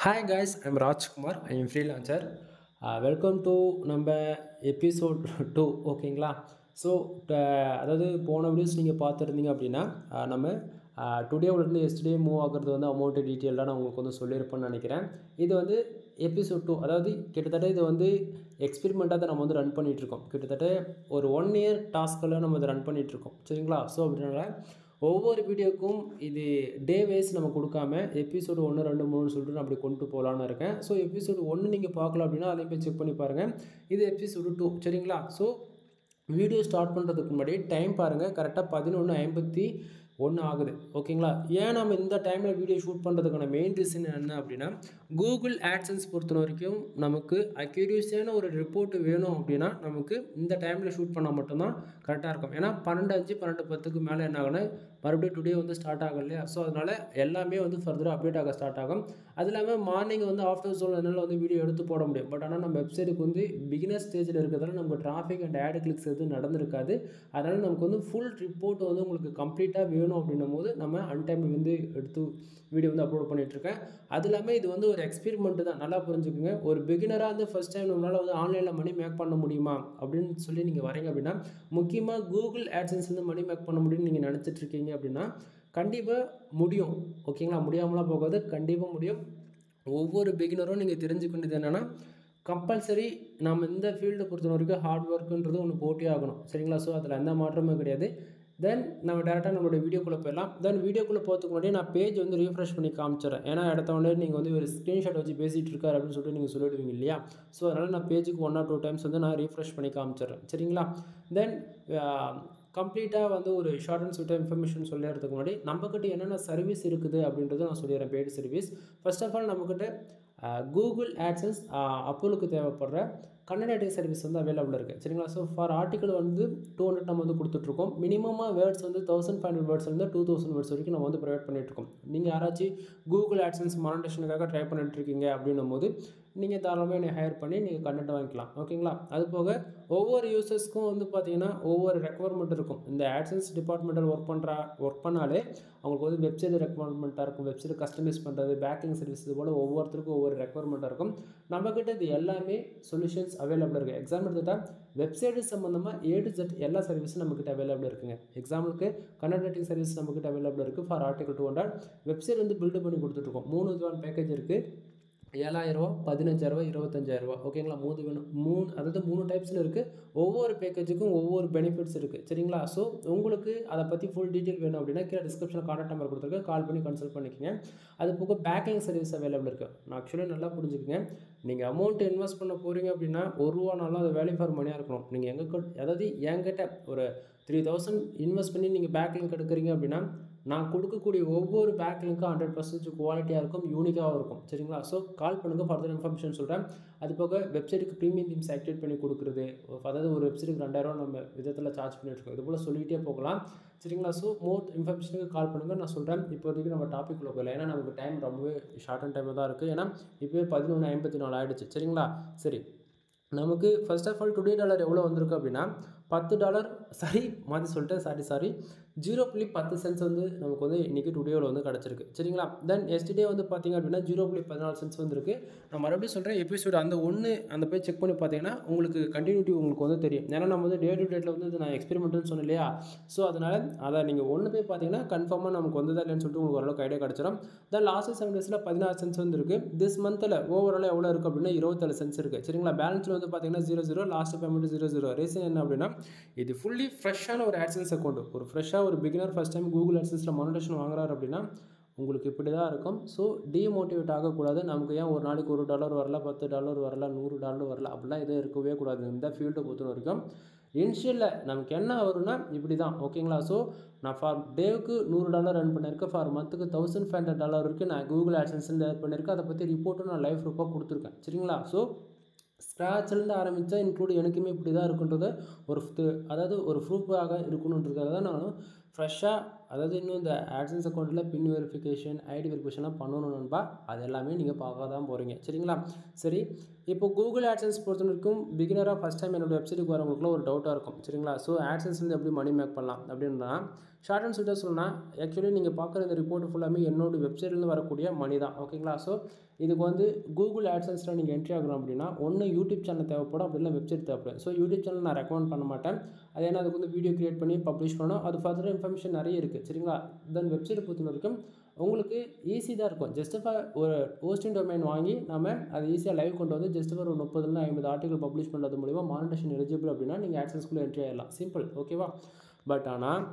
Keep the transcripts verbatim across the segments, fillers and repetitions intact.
Hi guys, I'm Rajkumar. I am freelancer. Uh, welcome to நம்ம episode two ஓகேங்களா. So அதாவது போன videos நீங்கள் பார்த்துருந்தீங்க அப்படின்னா uh, நம்ம டுடேவிலேருந்து எஸ்டே மூவ் ஆகிறது வந்து அமௌண்ட்டு டீட்டெயிலாக நான் உங்களுக்கு வந்து சொல்லியிருப்பேன்னு நினைக்கிறேன். இது வந்து எபிசோட் டூ, அதாவது கிட்டத்தட்ட இது வந்து எக்ஸ்பெரிமெண்ட்டாக தான் நம்ம வந்து ரன் பண்ணிகிட்ருக்கோம். கிட்டத்தட்ட ஒரு ஒன் இயர் டாஸ்கில் நம்ம இதை ரன் பண்ணிகிட்ருக்கோம் சரிங்களா. ஸோ அப்படின்னால ஒவ்வொரு வீடியோக்கும் இது டே வைஸ் நம்ம கொடுக்காம எபிசோடு ஒன்று ரெண்டு மூணுன்னு சொல்லிட்டு நான் அப்படி கொண்டு போகலான்னு இருக்கேன். ஸோ எபிசோடு ஒன்று நீங்கள் பார்க்கலாம் அப்படின்னா அதையும் போய் செக் பண்ணி பாருங்கள். இது எபிசோடு டூ சரிங்களா. ஸோ வீடியோ ஸ்டார்ட் பண்ணுறதுக்கு முன்னாடி டைம் பாருங்கள், கரெக்டாக பதினொன்று ஐம்பத்தி ஒன்று ஆகுது ஓகேங்களா. ஏன் நம்ம இந்த டைமில் வீடியோ ஷூட் பண்ணுறதுக்கான மெயின் ரீசன் என்ன அப்படின்னா, கூகுள் ஆட்சன்ஸ் பொறுத்த வரைக்கும் நமக்கு அக்யூரேசியான ஒரு ரிப்போர்ட் வேணும் அப்படின்னா நமக்கு இந்த டைமில் ஷூட் பண்ணால் மட்டும்தான் கரெக்டாக இருக்கும். ஏன்னா பன்னெண்டு அஞ்சு பன்னெண்டு பத்துக்கு மேலே என்ன ஆகுனா மறுபடியும் டுடே வந்து ஸ்டார்ட் ஆகும் இல்லையா. ஸோ அதனால் எல்லாமே வந்து ஃபர்தராக அப்டேட் ஆக ஸ்டார்ட் ஆகும். அது இல்லாமல் மார்னிங் வந்து ஆஃப்டர் சோல் அதனால் வந்து வீடியோ எடுத்து போட முடியும். பட் ஆனால் நம்ம வெப்சைட்டுக்கு வந்து பிகினர் ஸ்டேஜில் இருக்கிறதால நமக்கு டிராஃபிக் அண்ட் ஆட் கிளிக்ஸ் எதுவும் நடந்திருக்காது. அதனால் நமக்கு வந்து ஃபுல் ரிப்போர்ட் வந்து உங்களுக்கு கம்ப்ளீட்டாக வேணும் அப்படின்னும் போது நம்ம அன்டைம் வந்து எடுத்து வீடியோ வந்து அப்லோட் பண்ணிகிட்ருக்கேன். அது இல்லாமல் இது வந்து ஒரு எக்ஸ்பெரிமெண்ட் தான், நல்லா புரிஞ்சுக்குங்க. ஒரு பிகினராக வந்து ஃபஸ்ட் டைம் நம்மளால் வந்து ஆன்லைனில் மணி மேக் பண்ண முடியுமா அப்படின்னு சொல்லி நீங்கள் வரீங்க அப்படின்னா, முக்கியமாக கூகுள் ஆட்சன்ஸ் வந்து மணி மேக் பண்ண முடியும்னு நீங்கள் நினச்சிட்டு இருக்கீங்க அப்படின்னா கண்டிப்பாக முடியும் ஓகேங்களா. முடியாமலாம் போகாது, கண்டிப்பாக முடியும். ஒவ்வொரு பிகினரும் நீங்கள் தெரிஞ்சுக்கிட்டது என்னென்னா, கம்பல்சரி நம்ம இந்த ஃபீல்டை பொறுத்த வரைக்கும் ஹார்ட் ஒர்க்குன்றது ஒன்று போட்டி ஆகணும் சரிங்களா. ஸோ அதில் எந்த மாற்றமும் கிடையாது. தென் நம்ம டேரெக்டாக நம்மளுடைய வீடியோக்குள்ளே போயிடலாம். தென் வீடியோக்குள்ளே போகிறதுக்கு முன்னாடி நான் பேஜ் வந்து ரீஃப்ரெஷ் பண்ணி காமிச்சிடறேன். ஏன்னா இடத்த உடனே நீங்கள் வந்து ஒரு ஸ்க்ரீன்ஷாட் வச்சு பேசிகிட்டு இருக்காரு அப்படின்னு சொல்லிட்டு நீங்கள் சொல்லிடுவீங்க இல்லையா. ஸோ அதனால் நான் பேஜுக்கு ஒன் ஆர் டூ டைம்ஸ் வந்து நான் ரீஃப்ரெஷ் பண்ணி காமிச்சிடுறேன் சரிங்களா. தென் கம்ப்ளீட்டாக வந்து ஒரு ஷார்ட் அண்ட் ஸ்வீட்டாக இன்ஃபர்மேஷன் சொல்லிடுறதுக்கு முன்னாடி நம்மக்கிட்ட என்னென்ன சர்வீஸ் இருக்குது அப்படின்றத நான் சொல்லிடுறேன். Paid service first of all நம்மக்கிட்ட கூகுள் ஆட்சன்ஸ் அப்போலுக்கு தேவைப்படுற கண்டென்ட் சர்வீஸ் வந்து அவைலபிள் இருக்குது சரிங்களா. ஸோ ஃபார் ஆர்டிக்கல் வந்து டூ ஹண்ட்ரட் நம்ம வந்து கொடுத்துட்ருக்கோம். மினிமமாக வேர்ட்ஸ் வந்து தௌசண்ட் ஃபைவ் ஹண்ட்ரட் வேர்ட்ஸ்லேருந்து டூ தௌசண்ட் வேர்ட்ஸ் வரைக்கும் நம்ம வந்து ப்ரொவைட் பண்ணிகிட்ருக்கோம். நீங்கள் யாராச்சும் கூகுள் ஆட்சன்ஸ் மானிட்டேஷனுக்காக ட்ரை பண்ணிட்டுருக்கீங்க அப்படின்னும் போது நீங்கள் தாராளமாக என்னை ஹையர் பண்ணி நீங்கள் கண்டென்ட் வாங்கிக்கலாம் ஓகேங்களா. அது போக ஒவ்வொரு யூசர்ஸ்க்கும் வந்து பார்த்தீங்கன்னா ஒவ்வொரு ரெக்குவயர்மெண்ட் இருக்கும். இந்த ஆட்சன்ஸ் டிபார்ட்மெண்ட்டில் ஒர்க் பண்ணுற ஒர்க் பண்ணாலே அவங்களுக்கு வந்து வெப்சைட் ரெக்குவயர்மெண்ட்டாக இருக்கும், வெப்சைட் கஸ்டமைஸ் பண்ணுறது, பேக்கிங் சர்வீஸ், இது போல் ஒவ்வொருத்தருக்கும் ஒவ்வொரு ரெக்குவயர்மெண்ட்டாக இருக்கும். நம்மக்கிட்ட இது எல்லாமே சொல்யூஷன்ஸ் அவைலபிள் இருக்குது. எக்ஸாம்பிள் எடுத்தால் வெப்சைட்டு சம்மந்தமாக ஏ டு ஜெட் எல்லா சர்வீஸும் நம்மக்கிட்ட அவைலபிள் இருக்குங்க. எக்ஸாம்பிளுக்கு கண்டென்ட் ரைட்டிங் சர்வீஸ் நம்மக்கிட்ட அவைலபிள் இருக்குது. For article two hundred website வந்து பில்டு பண்ணி கொடுத்துட்ருக்கோம். மூணு விதமான பேக்கேஜ் இருக்குது. ஏழாயிரரூவா, பதினஞ்சாயிரரூவா, இருபத்தஞ்சாயிரரூவா ஓகேங்களா. மூணு வேணும் மூணு அதாவது மூணு டைப்ஸில் இருக்குது. ஒவ்வொரு பேக்கேஜுக்கும் ஒவ்வொரு பெனிஃபிட்ஸ் இருக்குது சரிங்களா. ஸோ உங்களுக்கு அதை பற்றி ஃபுல் டீட்டெயில் வேணும் அப்படின்னா கீழே டிஸ்கிரிப்ஷனில் கான்டாக்ட் நம்பர் கொடுத்துருக்கேன், கால் பண்ணி கன்சல்ட் பண்ணிக்கோங்க. அது போக பேக்கிங் சர்வீஸ் அவைலபிள் இருக்குது. நான் ஆக்சுவலாக நல்லா புரிஞ்சுக்கங்க, நீங்கள் அமௌண்ட் இன்வெஸ்ட் பண்ண போகிறீங்க அப்படின்னா ஒரு ரூபானாலும் அது வேல்யூ ஃபார் மணியாக இருக்கணும். நீங்கள் எங்கள் அதாவது என்கிட்ட ஒரு த்ரீ தௌசண்ட் இன்வெஸ்ட் பண்ணி நீங்கள் பேக் லிங்க் எடுக்கிறீங்க அப்படின்னா நான் கொடுக்கக்கூடிய ஒவ்வொரு பேக் லிங்க்கும் ஹண்ட்ரட் பர்சன்டேஜ் குவாலிட்டியாக இருக்கும், யூனிக்காகவும் இருக்கும் சரிங்களா. ஸோ கால் பண்ணுங்கள், ஃபர்தர் இன்ஃபர்மேஷன் சொல்கிறேன். அது போக வெப்சைட்டுக்கு ப்ரீமியம் தீம்ஸ் ஆக்டிவேட் பண்ணி கொடுக்குறது, அதாவது ஒரு வெப்சைட்டுக்கு ரெண்டாயிரரூவா நம்ம விதத்தில் சார்ஜ் பண்ணிட்டுருக்கோம். இது போல் சொல்லிகிட்டே போகலாம் சரிங்களா. ஸோ மோர் இன்ஃபர்மேஷனுக்கு கால் பண்ணுங்கள், நான் சொல்கிறேன். இப்போதைக்கு நம்ம டாபிக் உள்ள போகலாம், ஏன்னா நமக்கு டைம் ரொம்பவே ஷார்ட் அண்ட் டைமில் தான் இருக்குது. ஏன்னா இப்போவே பதினொன்று ஐம்பத்தி நாலு ஆகிடுச்சு சரிங்களா. சரி, நமக்கு first of all today dollar எவ்வளோ வந்திருக்கு அப்படின்னா பத்து டாலர் சாரி மாற்றி சொல்லிட்டேன் சாரி சாரி ஜீரோ புள்ளி பத்து சென்ட்ஸ் வந்து நமக்கு வந்து இன்றைக்கி டுடேவில் வந்து கிடச்சிருக்கு சரிங்களா. தென் எஸ்டே வந்து பார்த்திங்க அப்படின்னா ஜீரோ புள்ளி பதினாலு சென்ட்ஸ் வந்துருக்கு. நான் மறுபடியும் சொல்கிறேன், எபிசோடு அந்த ஒன்று அந்த போய் செக் பண்ணி பார்த்தீங்கன்னா உங்களுக்கு கண்டினியூட்டி உங்களுக்கு வந்து தெரியும். ஏன்னா நம்ம வந்து டே டு டேட்டில் வந்து இது நான் எக்ஸ்பெரிமெண்ட்னு சொன்னேன் இல்லையா. ஸோ அதனால் அதை நீங்கள் ஒன்று போய் பார்த்தீங்கன்னா கன்ஃபார்மாக நமக்கு வந்ததா இல்லைன்னு சொல்லிட்டு உங்களுக்கு ஓரளவுக்கு ஐடியா கிடச்சிடும். தென் லாஸ்ட் செவன் டேஸில் பதினாறு சென்ட்ஸ் வந்துருக்கு. திஸ் மந்தில் ஓவரால் எவ்வளோ இருக்குது அப்படின்னா இருபத்தேழு சென்ட்ஸ் இருக்குது சரிங்களா. பேலன்ஸில் வந்து பார்த்தீங்கன்னா zero zero last payment zero zero. Reason என்ன அப்படின்னா இது ஃபுல்லி ஃப்ரெஷ்ஷான ஒரு ஆட்சன்ஸ் அக்கௌண்ட். ஒரு ஃப்ரெஷ்ஷாக ஒரு பிகினர் ஃபஸ்ட் டைம் கூகுள் ஆட்சன்ஸில் மானிட்டேஷன் வாங்குறாரு அப்படின்னா உங்களுக்கு இப்படி தான் இருக்கும். ஸோ டிமோட்டிவேட் ஆகக்கூடாது. நமக்கு ஏன் ஒரு நாளைக்கு ஒரு டாலர் வரல, பத்து டாலர் வரல, நூறு டாலர் வரல அப்படிலாம் எதுவும் இருக்கவே கூடாது. இந்த ஃபீல்டை பொறுத்த வரைக்கும் இனிஷியலில் நமக்கு என்ன வரும்னா இப்படி தான் ஓகேங்களா. ஸோ நான் ஃபார் டேவுக்கு நூறு டாலர் ரன் பண்ணியிருக்கேன், ஃபார் மந்த்துக்கு தௌசண்ட் ஃபைவ் ஹண்ட்ரட் டாலர் இருக்குது நான் கூகுள் ஆட்சன்ஸில் ஏர்ன் பண்ணியிருக்கேன். அதை பற்றி ரிப்போர்ட்டும் நான் லைவ் ப்ரூஃபாக கொடுத்துருக்கேன் சரிங்களா. ஸோ ஸ்க்ராட்ச்லேருந்து ஆரம்பித்தா இன்க்ளூட் எனக்குமே இப்படி தான் இருக்குன்றது ஒரு அதாவது ஒரு ப்ரூஃபாக இருக்கணுன்றதுக்காக தான் நான் ஃப்ரெஷ்ஷாக அதாவது இன்னும் இந்த ஆட்சன்ஸ் அக்கௌண்ட்டில் பின் வெரிஃபிகேஷன் ஐடி வெரிஃபிகேஷன்லாம் பண்ணணும் நண்பா. அது எல்லாமே நீங்கள் பார்க்க தான் போகிறீங்க சரிங்களா. சரி, இப்போ கூகுள் ஆட்சன்ஸ் பொறுத்த வரைக்கும் பிகினராக ஃபஸ்ட் டைம் என்னோடய வெப்சைட்டுக்கு வரவங்களுக்குலாம் ஒரு டவுட்டாக இருக்கும் சரிங்களா. ஸோ ஆட்சன்ஸ்லேருந்து எப்படி மணி மேக் பண்ணலாம் அப்படின்னா ஷார்ட் அண்ட் ஸ்வீட்டாக சொல்லணும்னா ஆக்சுவலி நீங்கள் பார்க்குற இந்த ரிப்போர்ட் ஃபுல்லாமே என்னோட வெப்சைட்லேருந்து வரக்கூடிய மணி தான் ஓகேங்களா. ஸோ இதுக்கு வந்து கூகுள் ஆட்சன்ஸில் நீங்கள் என்ட்ரி ஆகணும் அப்படின்னா ஒன்று யூடியூப் சேனல் தேவைப்படும், அப்படின்னா வெப்சைட் தேவைப்படும். ஸோ யூடியூப் சேனல் நான் ரெக்கமெண்ட் பண்ண மாட்டேன். அது ஏன்னா அதுக்கு வந்து வீடியோ கிரியேட் பண்ணி பப்ளிஷ் பண்ணணும், அது ஃபர்தர் இன்ஃபர்மேஷன் நிறைய இருக்குது சரிங்களா. தென் வெப்சைட்டை பொறுத்த வரைக்கும் உங்களுக்கு ஈஸி தான் இருக்கும். ஜஸ்ட் ஃபார் ஒரு ஹோஸ்டிங் டொமைன் வாங்கி நம்ம அதை ஈஸியாக லைவ் கொண்டு வந்து ஜஸ்ட் ஃபார் ஒரு முப்பதுலேருந்து ஐம்பது ஆர்டிகல் பப்ளிஷ் பண்ணுறது மூலிமா மானிட்டேஷன் எலிஜிபிள் அப்படின்னா நீங்கள் ஆட்சன்ஸ்குள்ளே என்ட்ரி ஆகிடலாம். சிம்பிள் ஓகேவா. பட் ஆனால்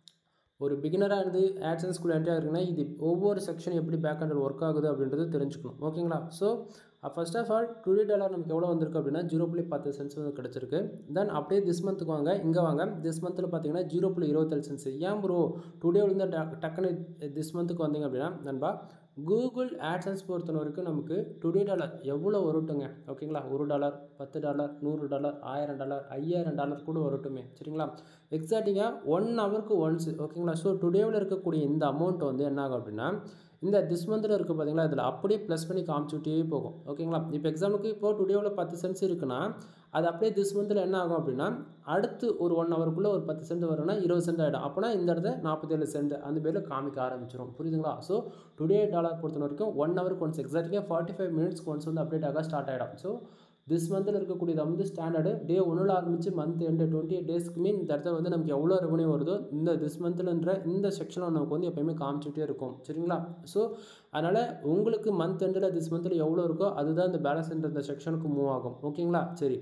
ஒரு பிகினராக இருந்து ஆட்சன்ஸ்குள்ளே என்ட்ரி ஆகுதுன்னா இது ஒவ்வொரு செக்ஷன் எப்படி பேக் ஹேண்டில் ஒர்க் ஆகுது அப்படின்றது தெரிஞ்சுக்கணும் ஓகேங்களா. So first of all today dollar நமக்கு எவ்வளோ வந்திருக்கு அப்படின்னா ஜீரோ புள்ளி பத்து சென்ஸ் வந்து கிடச்சிருக்கு. தென் அப்படியே திஸ் மந்த்துக்கு வாங்க, இங்கே வாங்க. திஸ் மந்தில் பார்த்தீங்கன்னா ஜீரோ புள்ளி இருபத்தேழு சென்ஸ். ஏன் ப்ரோ டுடேவிலேருந்து டக்குன்னு திஸ் மந்த்துக்கு வந்தீங்க அப்படின்னா நண்பா கூகுள் ஆட்சன்ஸ் பொறுத்த வரைக்கும் நமக்கு டுடே டாலர் எவ்வளோ வரட்டுங்க ஓகேங்களா. ஒரு டாலர், பத்து டாலர், நூறு டாலர், ஆயிரம் டாலர், ஐயாயிரம் டாலர் கூட வரட்டுமே சரிங்களா. எக்ஸாக்டிங்காக ஒன் ஹவருக்கு ஒன்ஸ் ஓகேங்களா. ஸோ டுடேவில் இருக்கக்கூடிய இந்த அமௌண்ட் வந்து என்ன ஆகும் அப்படின்னா இந்த திஸ் மந்தில் இருக்குது பார்த்தீங்களா, இதில் அப்படியே ப்ளஸ் பண்ணி காமிச்சுட்டே போகும் ஓகேங்களா. இப்போ எக்ஸாம்பிளுக்கு இப்போது டுடேவில் பத்து சென்ஸ் இருக்குன்னா அது அப்படியே திஸ் மந்தில் என்ன ஆகும் அப்படின்னா அடுத்து ஒரு ஒன் ஹவருக்குள்ளே ஒரு பத்து சென்ட் வரும்னா இருபது சென்ட் ஆகிடும். அப்போனா இந்த இடத்துல நாற்பத்தேழு சென்ட் அந்த பேரில் காமிக்க ஆரம்பிச்சிடும் புரியுதுங்களா. ஸோ டுடே டாலர் பொறுத்த வரைக்கும் ஒன் ஹவருக்கு ஒன்ஸ் எக்ஸாக்டாக ஃபார்ட்டி ஃபைவ் மினிட்ஸ்க்கு ஒன்ஸ் வந்து அப்டேட் ஆக ஸ்டார்ட் ஆகிடும். ஸோ திஸ் மந்தில் இருக்கக்கூடியது வந்து ஸ்டாண்டர்டு டே ஒன்றில் ஆரம்பித்து மந்த் எண்டு டுவெண்ட்டி எயிட் டேஸ்க்குமே இந்த இடத்துல வந்து நமக்கு எவ்வளோ ரெவன்யூ வருதோ இந்த திஸ் மந்த்லன்ற இந்த செக்ஷனில் நமக்கு வந்து எப்போயுமே காமிச்சிட்டே இருக்கும் சரிங்களா. ஸோ அதனால் உங்களுக்கு மந்த் எண்டில் திஸ் மந்தில் எவ்வளோ இருக்கோ அதுதான் இந்த பேலன்ஸ் இந்த செக்ஷனுக்கு மூவ் ஆகும் ஓகேங்களா. சரி,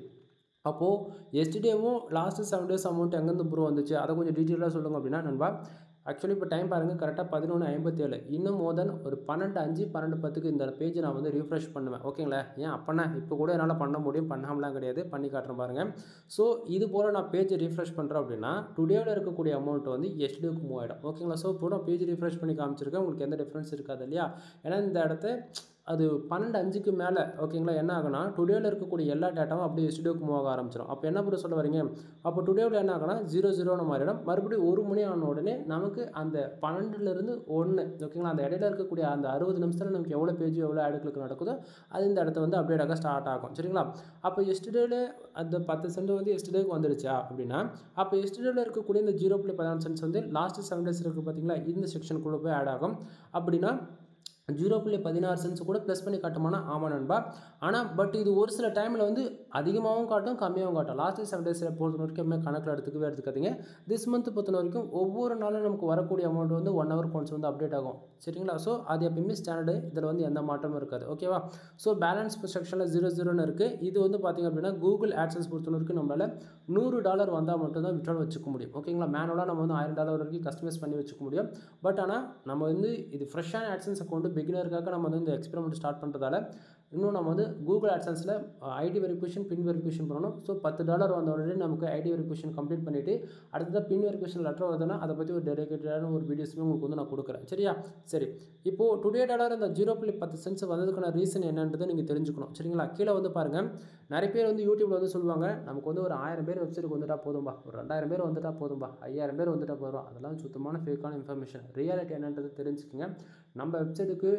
அப்போது எஸ்டிடேவும் லாஸ்ட்டு செவன் டேஸ் அமௌண்ட் எங்கேருந்து ப்ரூவ் வந்துச்சு அதை கொஞ்சம் டீட்டெயிலாக சொல்லுங்கள் அப்படின்னா நண்பா ஆக்சுவலி இப்போ டைம் பாருங்கள் கரெக்டாக பதினொன்று ஐம்பத்தேழு இன்னும் மோர் தென் ஒரு பன்னெண்டு அஞ்சு பன்னெண்டு பத்துக்கு இந்த பேஜை நான் வந்து ரீஃப்ரெஷ் பண்ணுவேன் ஓகேங்களா. ஏன் அப்போனா இப்போ கூட என்னால் பண்ண முடியும், பண்ணாமலாம் கிடையாது, பண்ணி காட்டுறேன் பாருங்கள். ஸோ இது போல் நான் பேஜை ரீஃப்ரெஷ் பண்ணுறேன் அப்படின்னா டுடேவில் இருக்கக்கூடிய அமௌண்ட் வந்து எஸ்டிடேவுக்கு மூவ் ஆகிடும் ஓகேங்களா. ஸோ இப்போ நான் பேஜ் ரீஃப்ரெஷ் பண்ணி காமிச்சிருக்கேன், உங்களுக்கு எந்த டிஃப்ரென்ஸ் இருக்காது இல்லையா. ஏன்னா இந்த இடத்த அது பன்னெண்டு அஞ்சுக்கு மேலே ஓகேங்களா என்ன ஆகுனா டுடேவில் இருக்கக்கூடிய எல்லா டேட்டாவும் அப்படியே எஸ்டிடேவுக்கு மூவ் ஆக ஆரம்பிச்சிடும். அப்போ என்ன பண்ண சொல்ல வரீங்க, அப்போ டுடேவில் என்ன ஆகுனா ஜீரோ ஜீரோன்னு மாறிடும். மறுபடியும் ஒரு மணி ஆன உடனே நமக்கு அந்த பன்னெண்டுலேருந்து ஒன்று ஓகேங்களா அந்த இடையில இருக்கக்கூடிய அந்த அறுபது நிமிஷத்தில் நமக்கு எவ்வளோ பேஜ் எவ்வளோ ஆடுகளுக்கு நடக்குதோ அது இந்த இடத்த வந்து அப்டேட் ஆக ஸ்டார்ட் ஆகும் சரிங்களா. அப்போ எஸ்டிடேவில் அந்த பத்து சென்ட் வந்து எஸ்டிடேவுக்கு வந்துருச்சா அப்படின்னா அப்போ எஸ்டிடேவில் இருக்கக்கூடிய இந்த ஜீரோ புள்ளி பதினாலு சென்ட்ஸ் வந்து லாஸ்ட்டு செவன் டேஸ் இருக்குது பார்த்தீங்களா இந்த செக்ஷனுக்குள்ளே போய் ஆட் ஆகும். அப்படின்னா ஜீரோ புள்ளி பதினாறு சென்ஸ் கூட ப்ளஸ் பண்ணி காட்டுமானா ஆமாம் நண்பா. ஆனால் பட் இது ஒரு சில டைமில் வந்து அதிகமாகவும் காட்டும் கம்மியாகவும் காட்டும். லாஸ்ட்டு செவன் டேஸில் பொறுத்த வரைக்கும் கணக்கில் எடுத்துக்கவே எடுத்துக்காதீங்க. திஸ் மந்த் பொறுத்த வரைக்கும் ஒவ்வொரு நாளும் நமக்கு வரக்கூடிய அமௌண்ட் வந்து ஒன் ஹவர் ஒன்ஸ் வந்து அப்டேட் ஆகும் சரிங்களா. ஸோ அது எப்பயுமே ஸ்டாண்டர்டு, இதில் வந்து எந்த மாற்றமும் இருக்காது ஓகேவா. ஸோ பேலன்ஸ் செக்ஷனில் ஜீரோ ஜீரோன்னு இருக்குது. இது வந்து பார்த்திங்க அப்படின்னா கூகுள் ஆட்சன்ஸ் பொறுத்த வரைக்கும் நம்மளால் நூறு டாலர் வந்தால் மட்டும்தான் விட்ரால் வச்சுக்க முடியும் ஓகேங்களா. மேனுவலாக நம்ம வந்து ஆயிரம் டாலர் வரைக்கும் கஸ்டமைஸ் பண்ணி வச்சுக்க முடியும். பட் ஆனால் நம்ம வந்து இது ஃப்ரெஷ்ஷான ஆட்சன்ஸ் அக்கௌண்ட் பிகினருக்காக நம்ம வந்து இந்த எக்ஸ்பெரிமெண்ட் ஸ்டார்ட் பண்ணுறதால இன்னும் நம்ம வந்து கூகுள் ஆட்சன்ஸில் ஐடி வெரிஃபிகேஷன் பின் வெரிஃபிகேஷன் பண்ணணும். ஸோ பத்து டாலர் வந்த உடனே நமக்கு ஐடி வெரிஃபிகேஷன் கம்ப்ளீட் பண்ணிவிட்டு அடுத்ததாக பின் வெரிஃபிகேஷன் லெட்டர் வருதுன்னா அதை பற்றி ஒரு டெடிகேட்டடான ஒரு வீடியோஸுமே உங்களுக்கு வந்து நான் கொடுக்குறேன் சரியா. சரி, இப்போது டுடே டாலர் இந்த ஜீரோ புள்ளி பத்து சென்ஸ் வந்ததுக்கான ரீசன் என்னன்றதை நீங்கள் தெரிஞ்சுக்கணும் சரிங்களா. கீழே வந்து பாருங்கள் நிறைய பேர் வந்து யூடியூப்பில் வந்து சொல்லுவாங்க நமக்கு வந்து ஒரு ஆயிரம் பேர் வெப்சைட்டுக்கு வந்துட்டால் போதும்பா, ஒரு ரெண்டாயிரம் பேர் வந்துட்டால் போதும்பா, ஐயாயிரம் பேர் வந்துட்டால் போதும். அதெல்லாம் சுத்தமான ஃபேக்கான இன்ஃபர்மேஷன். ரியாலிட்டி என்னன்றது தெரிஞ்சுக்கங்க. நம்ம வெப்சைட்டுக்கு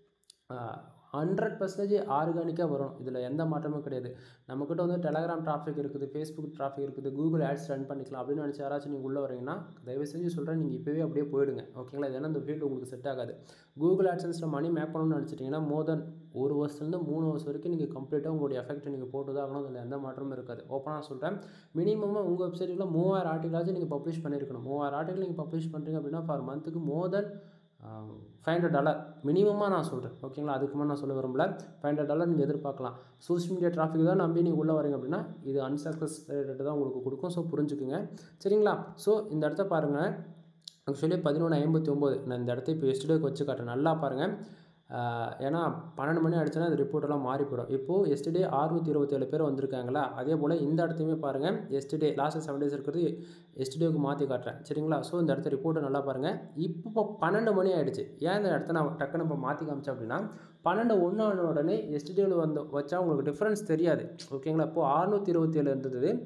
ஹண்ட்ரட் பர்சன்டேஜ் ஆர்கானிக்காக வரும், இதில் எந்த மாற்றமும் கிடையாது. நம்மக்கிட்ட வந்து டெலகிராம் டிராஃபிக் இருக்குது, ஃபேஸ்புக் டிராஃபிக் இருக்குது, கூகுள் ஆட்ஸ் ரன் பண்ணிக்கலாம் அப்படின்னு நினச்சி யாராச்சும் நீங்கள் உள்ளே வரீங்கன்னா தயவு செஞ்சு சொல்கிறேன் நீங்கள் இப்போவே அப்படியே போயிடுங்க ஓகேங்களா. ஏன்னா இந்த ஃபீல்டு உங்களுக்கு செட் ஆகாது. கூகுள் ஆட்சன்ஸில் மணி மேக் பண்ணணும்னு நினச்சிட்டிங்கன்னா மோர் தென் ஒரு வருஷத்துலேருந்து மூணு வருஷம் வரைக்கும் நீங்கள் கம்ப்ளீட்டாக உங்களுடைய எஃபெக்ட் நீங்கள் போட்டு தான் ஆகணும், அதில் எந்த மாற்றமும் இருக்காது. ஓப்பனாக சொல்கிறேன், மினிமமாக உங்கள் வெப்சைட்டில் மூவாயிரம் ஆர்டிகலாச்சும் நீங்கள் பப்ளிஷ் பண்ணியிருக்கணும். மூவாயிரம் ஆர்டிகல் நீங்கள் பப்ளிஷ் பண்ணுறீங்க அப்படின்னா ஃபார் மந்த்துக்கு more than five hundred dollar மினிமமாக நான் சொல்கிறேன் ஓகேங்களா. அதுக்கு மேலே நான் சொல்ல விரும்பல. ஃபைவ் ஹண்ட்ரட் டாலர் நீங்கள் எதிர்பார்க்கலாம். சோஷியல் மீடியா டிராஃபிக் தான் நம்பி நீங்கள் உள்ளே வரீங்க அப்படின்னா இது அன்சக்ஸஸ் ரேட்டு தான் உங்களுக்கு கொடுக்கும். ஸோ புரிஞ்சுக்குங்க சரிங்களா. ஸோ இந்த இடத்த பாருங்கள், ஆக்சுவலி பதினொன்று ஐம்பத்தி ஒம்பது நான் இந்த இடத்த இப்போ எஸ்டர்டேக்கு வச்சு காட்டுறேன், நல்லா பாருங்கள். ஏன்னா பன்னெண்டு மணி ஆகிடுச்சுன்னா அது ரிப்போர்ட்டெல்லாம் மாறி போயிடும். இப்போது எஸ்டர்டே அறுநூற்றி இருபத்தேழு பேர் வந்திருக்காங்களா, அதே போல் இந்த இடத்தையுமே பாருங்கள் எஸ்டர்டே லாஸ்ட்டு செவன் டேஸ் இருக்கிறது எஸ்டர்டேவுக்கு மாற்றி காட்டுறேன் சரிங்களா. ஸோ இந்த இடத்த ரிப்போர்ட்டை நல்லா பாருங்கள். இப்போ பன்னெண்டு மணி ஆகிடுச்சு. ஏன் இந்த இடத்த நான் டக்குன்னு இப்போ மாற்றி காமிச்சேன் அப்படின்னா பன்னெண்டு ஒன்று ஆன உடனே எஸ்டர்டேவில் வந்து வச்சா உங்களுக்கு டிஃப்ரென்ஸ் தெரியாது ஓகேங்களா. இப்போது அறுநூற்றி இருபத்தேழு இருந்தது,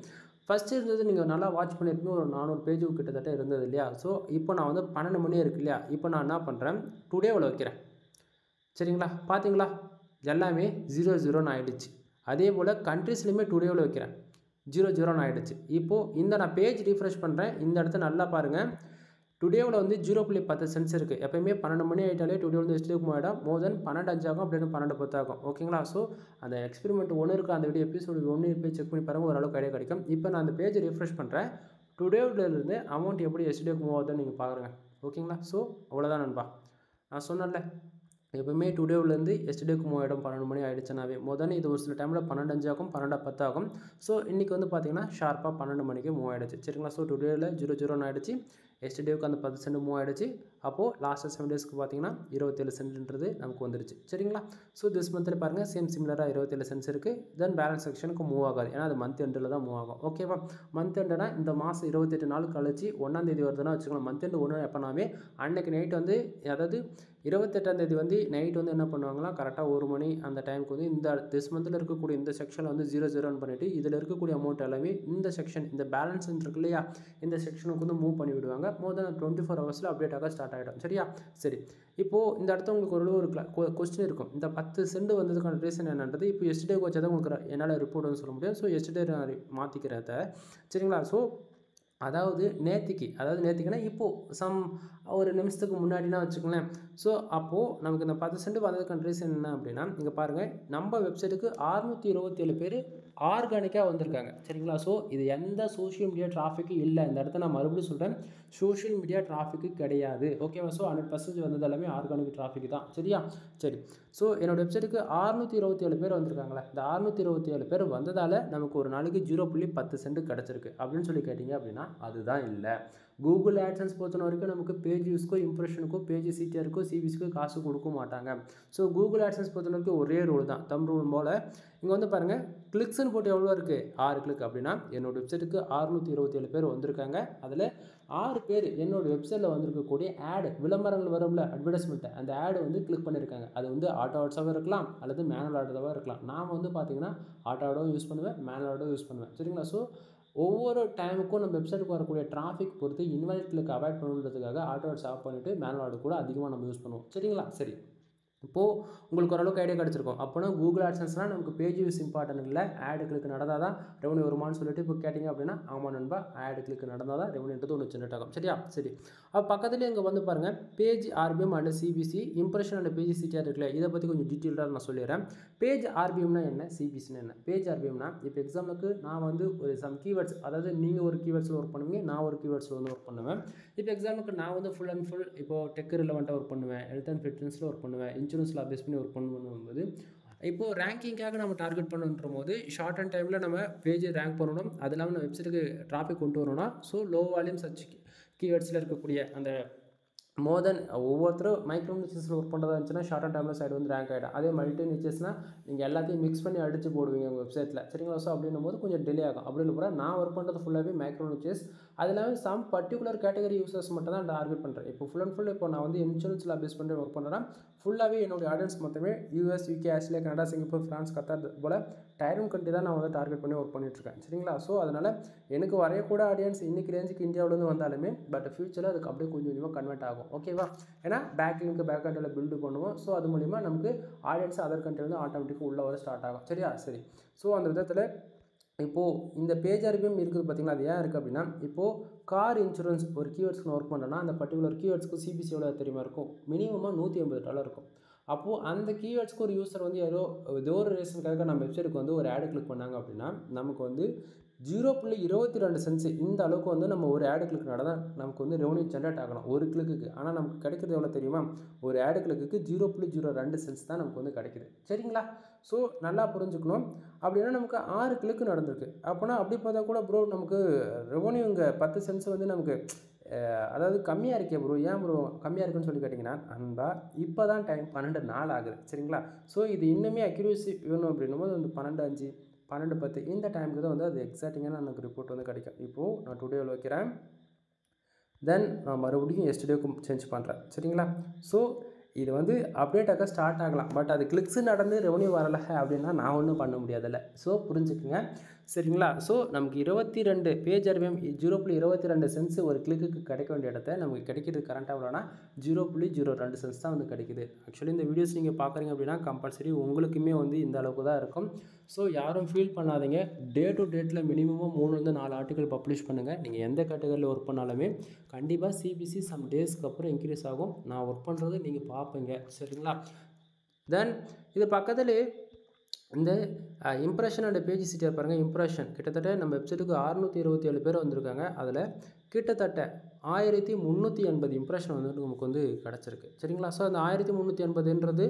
ஃபஸ்ட்டு இருந்தது நீங்கள் நல்லா வாட்ச் பண்ணியிருப்பீங்க, ஒரு நானூறு பேஜ் கிட்டத்தட்ட இருந்தது இல்லையா? ஸோ இப்போ நான் வந்து பன்னெண்டு மணி இருக்கு இல்லையா? இப்போ நான் என்ன பண்ணுறேன், டுடேவில் வைக்கிறேன். சரிங்களா? பார்த்தீங்களா? எல்லாமே ஜீரோ ஜீரோன்னு ஆகிடுச்சு. அதே போல் கண்ட்ரீஸ்லையுமே டுடேவில் வைக்கிறேன், ஜீரோ ஜீரோன்னு ஆகிடுச்சு. இப்போது இந்த நான் பேஜ் ரீஃப்ரெஷ் பண்ணுறேன். இந்த இடத்த நல்லா பாருங்கள். டுடேவில் வந்து ஜீரோ புள்ளி பத்து சென்ஸ் இருக்குது. எப்போயுமே பன்னெண்டு மணி ஆகிட்டாலே டுடே வந்து எஸ்டிக்கு மூவாயிடும். மோர் தென் பன்னெண்டு அஞ்சாகும், அப்படின்னு பன்னெண்டு பத்து ஆகும். ஓகேங்களா? ஸோ அந்த எக்ஸ்பெரிமெண்ட் ஒன்று இருக்குது, அந்த வீடியோ எபிசோடு ஒன்று போய் செக் பண்ணி பாருங்கள், ஓரளவுக்கு ஐடியா கிடைக்கும். இப்போ நான் அந்த பேஜ் ரீஃப்ரெஷ் பண்ணுறேன். டுடேவிலேருந்து அமௌண்ட் எப்படி எஸ்டிக்கு மூவ் ஆகுதுன்னு நீங்கள் பார்க்குறேங்க. ஓகேங்களா? ஸோ அவ்வளோதான் நண்பா. நான் சொன்னேன்ல, எப்பவுமே டுடேவிலேருந்து எஸ்டேக்கு மூவாயிடம் பன்னெண்டு மணி ஆகிடுச்சுனாவே முதல்ல இது ஒரு சில டைமில் பன்னெண்டு அஞ்சு ஆகும், பன்னெண்டு பத்து ஆகும். ஸோ இன்றைக்கி வந்து பார்த்திங்கன்னா ஷார்ப்பாக பன்னெண்டு மணிக்கு மூவ் ஆகிடுச்சு. சரிங்களா? ஸோ டுடேவில் ஜீரோ ஜீரோன்னு ஆகிடுச்சு. எஸ்டேக்கு அந்த பத்து சென்ட் மூவ் ஆகிடுச்சு. அப்போது லாஸ்ட் செவன் டேஸ்க்கு பார்த்தீங்கன்னா இருபத்தேழு சென்ட்ன்றது நமக்கு வந்துருச்சு. சரிங்களா? ஸோ திஸ் மந்தில் பாருங்கள், சேம் சிமிலராக இருபத்தேழு சென்ட்ஸ் இருக்குது. தென் பேலன்ஸ் செக்ஷனுக்கு மூவ் ஆகாது, ஏன்னா அது மந்த் எண்டில் தான் மூவ் ஆகும். ஓகேவா? மந்த் எண்டுனா இந்த மாதம் இருபத்தெட்டு நாள் கழிச்சு ஒன்றாந்தேதி வருதுன்னா வச்சுக்கலாம். மந்த் எண்டு ஒன்று எப்போனாவே அன்றைக்கி நைட் வந்து, அதாவது இருபத்தெட்டாந்தேதி வந்து நைட் வந்து என்ன பண்ணுவாங்கன்னா, கரெக்டாக ஒரு மணி அந்த டைமுக்கு வந்து இந்த திஸ் மந்தில் இருக்கக்கூடிய இந்த செக்ஷனில் வந்து ஜீரோ ஜீரோன்னு பண்ணிவிட்டு இதில் இருக்கக்கூடிய அமௌண்ட் எல்லாமே இந்த செக்ஷன், இந்த பேலன்ஸ் இருக்கு இல்லையா, இந்த செக்ஷனுக்கு வந்து மூவ் பண்ணி விடுவாங்க. மோர் தென் டுவெண்ட்டி ஃபோர் ஹவர்ஸில் அப்டேட் ஆக ஸ்டார்ட் ஆகிடும். சரியா? சரி, இப்போது இந்த இடத்த உங்களுக்கு ஒரு ஒரு கொஸ்டின் இருக்கும். இந்த பத்து சென்ட் வந்ததுக்கான ரீசன் என்னன்றது இப்போ எஸ்டே வச்சா தான் உங்களுக்கு என்னால் ரிப்போர்ட் வந்து சொல்ல முடியும். ஸோ எஸ்டே நான் மாற்றிக்கிறத. சரிங்களா? ஸோ அதாவது நேற்றுக்கு, அதாவது நேற்றுக்குன்னா இப்போது சம் ஒரு நிமிஷத்துக்கு முன்னாடினா வச்சுக்கோங்களேன். ஸோ அப்போது நமக்கு இந்த பத்து சென்ட் வந்ததுக்கான ரீசன் என்ன அப்படின்னா, இங்கே பாருங்கள், நம்ம வெப்சைட்டுக்கு அறுநூற்றி இருபத்தி ஏழு பேர் ஆர்கானிக்காக வந்திருக்காங்க. சரிங்களா? ஸோ இது எந்த சோஷியல் மீடியா டிராஃபிக்கும் இல்லை. இந்த இடத்த நான் மறுபடியும் சொல்கிறேன், சோஷியல் மீடியா டிராஃபிக்கு கிடையாது. ஓகேவா? ஸோ ஹண்ட்ரட் பர்சன்டேஜ் வந்தது எல்லாமே ஆர்கானிக் டிராஃபிக் தான். சரியா? சரி, ஸோ என்னோடய வெப்சைட்டுக்கு அறுநூற்றி இருபத்தி ஏழு பேர் வந்திருக்காங்களே. இந்த அறுநூற்றி இருபத்தி ஏழு பேர் வந்ததால் நமக்கு ஒரு நாளைக்கு ஜீரோ புள்ளி பத்து சென்ட் கிடச்சிருக்கு அப்படின்னு சொல்லி கேட்டிங்க அப்படின்னா அதுதான் இல்லை. கூகுள் ஆட்சன்ஸ் பொறுத்த வரைக்கும் நமக்கு பேஜ் யூஸ்க்கோ, இம்ப்ரெஷனுக்கோ, பேஜ் சிடிஆருக்கோ, சிபிஸ்க்கோ காசு கொடுக்க மாட்டாங்க. ஸோ கூகுள் ஆட்சன்ஸ் பொறுத்த வரைக்கும் ஒரே ரூல் தான், தம் ரூல் போல். இங்கே வந்து பாருங்கள், கிளிக்ஸ்ன்னு போட்டு எவ்வளோ இருக்குது, ஆறு கிளிக். அப்படின்னா என்னோடய வெப்சைட்டுக்கு அறுநூற்றி இருபத்தி ஏழு பேர் வந்திருக்காங்க. அதில் ஆறு பேர் என்னோடய வெப்சைட்டில் வந்திருக்கக்கூடிய ஆடு, விளம்பரங்கள் வரும்ல, அட்வர்டைஸ்மெண்ட்டை, அந்த ஆடு வந்து கிளிக் பண்ணியிருக்காங்க. அது வந்து ஆட்டோ ஆட்ஸாகவும் இருக்கலாம், அல்லது மேனுவல் ஆட்டோவாக இருக்கலாம். நான் வந்து பார்த்திங்கன்னா ஆட்டோ ஆடோவும் யூஸ் பண்ணுவேன், மேனுவல் ஆட்டோவும் யூஸ் பண்ணுவேன். சரிங்களா? ஸோ ஒவ்வொரு டைமுக்கும் நம்ம வெப்சைட்டுக்கு வரக்கூடிய டிராஃபிக் பொறுத்து இன்வாலிட் கிளிக் அவாய்ட் பண்ணுறதுக்காக ஆட்டோ ஆட்ஸ் ஆஃப் பண்ணிவிட்டு மேனுவல் ஆட்டோ கூட அதிகமாக நம்ம யூஸ் பண்ணுவோம். சரிங்களா? சரி, இப்போது உங்களுக்கு ஓரளவுக்கு ஐடியா கிடச்சிருக்கும். அப்போனா கூகுள் ஆட்சன்ஸ்னால் நமக்கு பேஜ் யூஸ் இம்பார்ட்டன்ட் இல்லை, ஆடு கிளிக் நடந்தால் தான் ரெவன்யூ வருமானு சொல்லிட்டு இப்போ கேட்டிங்க அப்படின்னா ஆமாம் நண்பா, ஆடு கிளிக் நடந்தால் தான் ரெவன்யூன்றது ஒன்று ஜென்ரேட் ஆகும். சரியா? சரி, அப்போ பக்கத்துலேயே இங்கே வந்து பாருங்கள், page RPM and CPC, impression and page CTR இருக்குல்ல, இதை பற்றி கொஞ்சம் டீட்டெயிலாக நான் சொல்லிடுறேன். பேஜ் ஆர்பிஎம்னா என்ன, சிபிசினா என்ன? பேஜ் ஆர்பிஎம்னா இப்போ எக்ஸாம்பிளுக்கு நான் வந்து ஒரு சம் கீவேர்ட்ஸ், அதாவது நீங்கள் ஒரு கீவேர்ட்ஸில் ஒர்க் பண்ணுவீங்க, நான் ஒரு கீவேர்ட்ஸில் வந்து ஒர்க் பண்ணுவேன். இப்போ எக்ஸாம்பிளுக்கு நான் வந்து ஃபுல் அண்ட் ஃபுல் இப்போது டெக் ரிலவெண்ட்டாக ஒர்க் பண்ணுவேன், ஹெல்த் அண்ட் ஃபிட்னஸில் ஒர்க் பண்ணுவேன், இன்சூரன்ஸில் பேஸ் பண்ணி ஒர்க் பண்ணும்போது இப்போது ரேங்கிங்காக நம்ம டார்கெட் பண்ணுன்ற போது ஷார்ட் அண்ட் டைமில் நம்ம பேஜை ரேங்க் பண்ணணும். அது இல்லாமல் நம்ம வெப்சைட்டுக்கு டிராஃபிக் கொண்டு வரணும்னா ஸோ லோ வால்யூம் சர்ச் கீவேர்ட்ஸில் இருக்கக்கூடிய அந்த மோர் தென் ஒவ்வொருத்தரும் மைக்ரோ நிச்சஸில் ஒர்க் பண்ணுறதா இருந்துச்சுன்னா ஷார்ட் அண்ட் டைமில் சைடு வந்து ரேங்க் ஆகிடும். அதே மல்டி நிச்சஸ்னால் நீங்கள் எல்லாத்தையும் மிக்ஸ் பண்ணி அடித்து போடுவீங்க உங்கள் வெப்சைட்டில். சரிங்களா? ஸோ அப்படின்னும் போது கொஞ்சம் டிலே ஆகும். அப்படி இல்லை, நான் ஒர்க் பண்ணுறது ஃபுல்லாகவே மைக்ரோ நிச்சஸ். அது இல்லாமல் சம் பர்டிகுலர் கேட்டகரி யூசர்ஸ் மட்டும் தான் டார்கெட் பண்ணுறேன். இப்போ ஃபுல் அண்ட் ஃபுல் இப்போ நான் வந்து இன்சூரன்ஸில் பேஸ் பண்ணி ஒர்க் பண்ணுறேன்னா ஃபுல்லாகவே என்னுடைய ஆடியன்ஸ் மொத்தமே US, UK, Australia, Canada, Singapore, France, Qatar போல் டைரும் கண்ட்ரி தான் நான் வந்து டார்கெட் பண்ணி ஒர்க் பண்ணிட்டுருக்கேன். சரிங்களா? ஸோ அதனால் எனக்கு வரையக்கூட ஆடியன்ஸ் இன்றைக்கி ரேஞ்சுக்கு இந்தியாவிலேருந்து வந்தாலுமே பட் ஃபியூச்சரில் அதுக்கு அப்படியே கொஞ்சம் கொஞ்சமாக கன்வெர்ட் ஆகும். ஓகேவா? ஏன்னா பேக் லிங்க் பேக் கண்ட்ரியில் பில்டு பண்ணுவோம். ஸோ அது மூலிமா நமக்கு ஆடியன்ஸ் அதர் கண்ட்ரிலேருந்து ஆட்டோமேட்டிக்காக உள்ளே வர ஸ்டார்ட் ஆகும். சரியா? சரி, ஸோ அந்த விதத்தில் இப்போது இந்த பேஜ் ஆர்பிஎம் இருக்குது பார்த்திங்களா, அது ஏன் இருக்குது அப்படின்னா, இப்போது கார் இன்சூரன்ஸ் ஒரு கீவேர்ட்ஸ்க்கு ஒர்க் பண்ணுறேன்னா அந்த பர்டிகுலர் கீவேர்ட்ஸ்க்கு சிபிசி எவ்வளோ தெரியுமா இருக்கும், மினிமமாக நூற்றி ஐம்பது டாலர் இருக்கும். அப்போது அந்த கீவேர்ட்ஸ்க்கு ஒரு யூஸர் வந்து யாரோ ஏதோ ஒரு ரீசனுக்காக நம்ம வெப்சைட்டுக்கு வந்து ஒரு ஆடு கிளிக் பண்ணாங்க அப்படின்னா நமக்கு வந்து ஜீரோ புள்ளி இருபத்தி ரெண்டு சென்ஸ் இந்த அளவுக்கு வந்து நம்ம ஒரு ஆடு கிளிக் நடந்தால் நமக்கு வந்து ரெவன்யூ ஜென்ரேட் ஆகணும் ஒரு கிளிக்கு. ஆனால் நமக்கு கிடைக்கிறது எவ்வளோ தெரியுமா, ஒரு ஆடு கிளிக்கு ஜீரோ புள்ளி ஜீரோ ரெண்டு சென்ஸ் தான் நமக்கு வந்து கிடைக்குது. சரிங்களா? ஸோ நல்லா புரிஞ்சுக்கணும். அப்படின்னா நமக்கு ஆறு கிளிக்கு நடந்திருக்கு. அப்போனா அப்படி பார்த்தா கூட ப்ரோ நமக்கு ரெவன்யூ இங்கே பத்து சென்ஸ் வந்து நமக்கு அதாவது கம்மியாக இருக்கே ப்ரோ, ஏன் ப்ரோ கம்மியாக இருக்குன்னு சொல்லி கேட்டிங்கன்னா, அன்பா இப்போ தான் டைம் பன்னெண்டு நாள் ஆகுது. சரிங்களா? ஸோ இது இன்னுமே அக்யூரேசி வேணும் அப்படின்னும் போது வந்து பன்னெண்டு அஞ்சு பன்னெண்டு பத்து இந்த டைமுக்கு தான் வந்து அது எக்ஸாக்டிங்கான எனக்கு ரிப்போர்ட் வந்து கிடைக்கும். இப்போது நான் டுடேவில் வைக்கிறேன், தென் நான் மறுபடியும் எஸ்டர்டேக்கும் சேஞ்ச் பண்ணுறேன். சரிங்களா? ஸோ இது வந்து அப்டேட் ஆக ஸ்டார்ட் ஆகலாம். பட் அது கிளிக்ஸு நடந்து ரெவன்யூ வரலை அப்படின்னா நான் ஒன்றும் பண்ண முடியாதுல்ல. ஸோ புரிஞ்சுக்குங்க சரிங்களா. ஸோ நமக்கு இருபத்தி ரெண்டு பேஜ் ஆர்பிஎம் ஜீரோ புள்ளி இருபத்தி ரெண்டு சென்ஸ் ஒரு கிளிக்கு கிடைக்க வேண்டிய இடத்த நமக்கு கிடைக்கிறது கரண்ட்டாக எவ்வளோனா ஜீரோ புள்ளி ஜீரோ ரெண்டு சென்ஸ் தான் வந்து கிடைக்குது. ஆக்சுவலி இந்த வீடியோஸ் நீங்கள் பார்க்குறீங்க அப்படின்னா கம்பல்சரி உங்களுக்குமே வந்து இந்த அளவுக்கு தான் இருக்கும். ஸோ யாரும் ஃபீல் பண்ணாதீங்க. டே டு டேட்டில் மினிமம் மூணுலேருந்து நாலு ஆர்டிக்கல் பப்ளிஷ் பண்ணுங்கள். நீங்கள் எந்த கேட்டகரியில் ஒர்க் பண்ணாலுமே கண்டிப்பாக சிபிசி சம் டேஸ்க்கு அப்புறம் இன்க்ரீஸ் ஆகும். நான் ஒர்க் பண்ணுறது நீங்கள் பார்ப்பீங்க சரிங்களா. தென் இது பக்கத்தில் இந்த இம்ப்ரெஷன் அண்ட் பேஜ் சிட்டியாக பாருங்கள். இம்ப்ரெஷன் கிட்டத்தட்ட நம்ம வெப்சைட்டுக்கு அறுநூற்றி இருபத்தி ஏழு பேர் வந்திருக்காங்க. அதில் கிட்டத்தட்ட ஆயிரத்தி முந்நூற்றி எண்பது இம்ப்ரெஷன் வந்து நமக்கு வந்து கிடச்சிருக்கு சரிங்களா. ஸோ அந்த ஆயிரத்தி முந்நூற்றி எண்பதுன்றது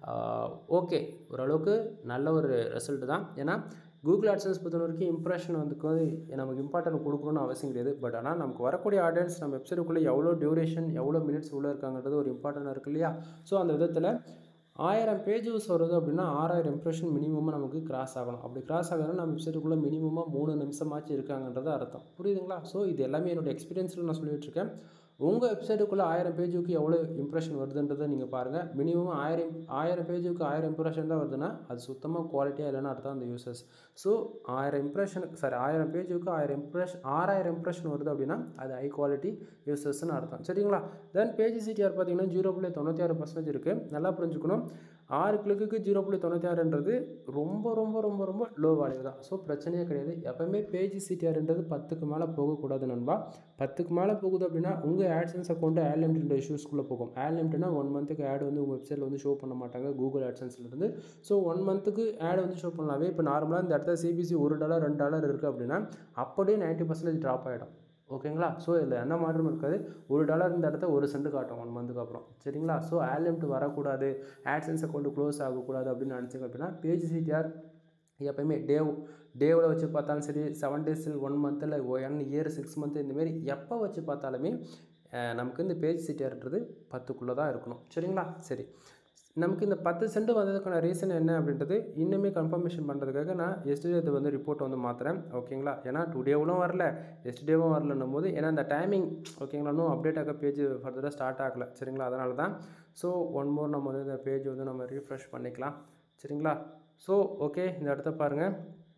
ஓகே ஓரளவுக்கு நல்ல ஒரு ரிசல்ட்டு தான். ஏன்னா கூகுள் ஆட்சன்ஸ் பொறுத்த வரைக்கும் இம்ப்ரெஷன் வந்து நமக்கு இம்பார்ட்டன்ட் கொடுக்கணும்னு அவசியம் கிடையாது. பட் ஆனால் நமக்கு வரக்கூடிய ஆடியன்ஸ் நம்ம வெப்சைட்டுக்குள்ளே எவ்வளோ டியூரேஷன் எவ்வளோ மினிட்ஸ் உள்ள இருக்காங்கிறது ஒரு இம்பார்ட்டன்ட் இருக்குது இல்லையா. ஸோ அந்த விதத்தில் ஆயிரம் பேஜ் யூஸ் வருது அப்படின்னா ஆறாயிரம் இம்ப்ரெஷன் மினிமமாக நமக்கு கிராஸ் ஆகணும். அப்படி கிராஸ் ஆகணும்னா நம்ம வெப்சைட்டுக்குள்ளே மினிமமாக மூணு நிமிஷமாச்சு இருக்காங்கன்றது அர்த்தம். புரியுதுங்களா. ஸோ இது எல்லாமே என்னோடய எக்ஸ்பீரியன்ஸில் நான் சொல்லிகிட்டு இருக்கேன். உங்கள் வெப்சைட்டுக்குள்ளே ஆயிரம் பேஜுக்கு எவ்வளோ இம்ப்ரெஷன் வருதுன்றதை நீங்கள் பாருங்கள். மினிமம் ஆயிரம் ஆயிரம் பேஜுக்கு ஆயிரம் இம்ப்ரெஷன் தான் வருதுன்னா அது சுத்தமாக குவாலிட்டியாக இல்லைன்னு அர்த்தம் அந்த யூசர்ஸ். ஸோ ஆயிரம் இம்ப்ரெஷனுக்கு சாரி ஆயிரம் பேஜுக்கு ஆயிரம் இம்ப்ரெஷன் ஆறாயிரம் இம்ப்ரெஷன் வருது அப்படின்னா அது ஹை குவாலிட்டி யூசர்ஸ்னு அர்த்தம் சரிங்களா. தென் பேஜ் சிடிஆர் பார்த்தீங்கன்னா ஜீரோ புள்ளி தொண்ணூற்றி ஆறு பர்சன்டேஜ் இருக்குது. நல்லா புரிஞ்சுக்கணும். ஆறு கிளிக்கு ஜீரோ புள்ளி தொண்ணூற்றி ஆறுன்றது ரொம்ப ரொம்ப ரொம்ப ரொம்ப லோ வேல்யூ தான். ஸோ பிரச்சனையே கிடையாது. எப்போவுமே பேஜ் சிடிஆர்ன்றது பத்துக்கு மேலே போகக்கூடாது நண்பா. பத்துக்கு மேலே போகுது அப்படின்னா உங்கள் ஆட்சன்ஸ் அக்கௌண்ட்டு ஆட் லிமிட் இஷ்யூஸ்க்குள்ளே போகும். ஆட் லிமிட்னா ஒன் மந்த்துக்கு ஆட் வந்து உங்கள் வெப்சைட்டில் வந்து ஷோ பண்ண மாட்டாங்க கூகுள் ஆட்சன்ஸ்லேருந்து. ஸோ ஒன் மந்த்துக்கு ஆட் வந்து ஷோ பண்ணலாமே. இப்போ நார்மலாக இந்த இடத்துல சிபிசி ஒரு டாலர் ரெண்டு டாலர் இருக்குது அப்படின்னா அப்படியே நைன்ட்டி பர்சன்டேஜ் ட்ராப் ஆகிடும். ஓகேங்களா. ஸோ இதில் என்ன மாற்றமும் இருக்காது. ஒரு டாலர் இந்த இடத்த ஒரு சென்ட் காட்டும் ஒன் மந்த்துக்கு அப்புறம் சரிங்களா. ஸோ ஆட் லிமிட் வரக்கூடாது ஆட்சன்ஸ் அக்கௌண்ட் க்ளோஸ் ஆகக்கூடாது அப்படின்னு நினச்சிங்க அப்படின்னா பேஜ் சிடிஆர் எப்போயுமே டேவ் டேவில் வச்சு பார்த்தாலும் சரி செவன் டேஸ் ஒன் மந்த் இல்லை ஒன் இயர் சிக்ஸ் மந்த் இந்தமாரி எப்போ வச்சு பார்த்தாலுமே நமக்கு இந்த பேஜ் சிடிஆர்ன்றது பத்துக்குள்ளே தான் இருக்கணும் சரிங்களா. சரி நமக்கு இந்த பத்து சென்ட் வந்ததுக்கான ரீசன் என்ன அப்படின்றது இன்னுமே கன்ஃபர்மேஷன் பண்ணுறதுக்காக நான் எஸ்டர்டே இது வந்து ரிப்போர்ட் வந்து மாற்றுறேன் ஓகேங்களா. ஏன்னா டுடேவும் வரல எஸ்டர்டேவும் வரலன்னும் போது ஏன்னா இந்த டைமிங் ஓகேங்களா இன்னும் அப்டேட் ஆக பேஜ் ஃபர்தராக ஸ்டார்ட் ஆகலை சரிங்களா. அதனால தான் ஸோ ஒன் மோர் நம்ம வந்து இந்த பேஜ் வந்து நம்ம ரீஃப்ரெஷ் பண்ணிக்கலாம் சரிங்களா. ஸோ ஓகே இந்த இடத்த பாருங்கள்